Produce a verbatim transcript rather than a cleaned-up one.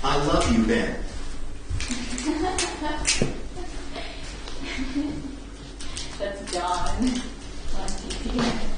I love you, Ben. That's John on T V.